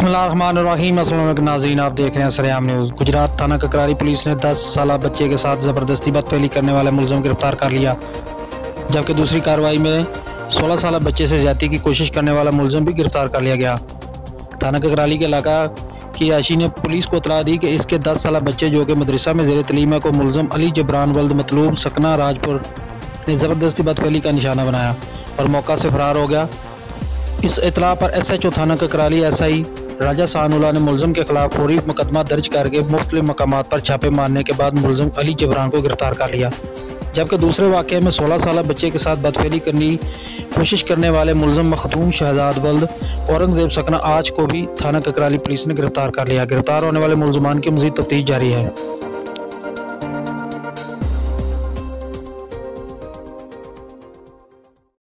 बिस्मिल्लाहिर्रहमानिर्रहीम। अस्सलाम वालेकुम नाज़रीन, आप देख रहे हैं सरेआम न्यूज़। गुजरात थाना ककरारी पुलिस ने 10 साला बच्चे के साथ ज़बरदस्ती बदफेली करने वाले मुलज़िम गिरफ्तार कर लिया, जबकि दूसरी कार्रवाई में 16 साला बच्चे से ज्यादती की कोशिश करने वाला मुलज़िम भी गिरफ्तार कर लिया गया। थाना ककराली के इलाका की आशी ने पुलिस को इतला दी कि इसके 10 साला बच्चे जो कि मदरसा में ज़ेर तलीम है को मुलज़िम अली जबरान वल्द मतलूब सकना राजपुर ने ज़बरदस्ती बदफेली का निशाना बनाया और मौका से फरार हो गया। इस इतला पर SHO थाना ककराली SI राजा सानुल्लाह ने मुलज़िम के खिलाफ फौरी मुकदमा दर्ज करके मुख्तलिफ मकामात पर छापे मारने के बाद मुलज़िम अली जबरान को गिरफ्तार कर लिया, जबकि दूसरे वाक़े में 16 साला बच्चे के साथ बदफेली करने की कोशिश करने वाले मुलज़िम मखदूम शहजाद वल्द औरंगज़ेब सकना आज को भी थाना ककराली पुलिस ने गिरफ्तार कर लिया। गिरफ्तार होने वाले मुलज़मान की मज़ीद तफ्तीश जारी है।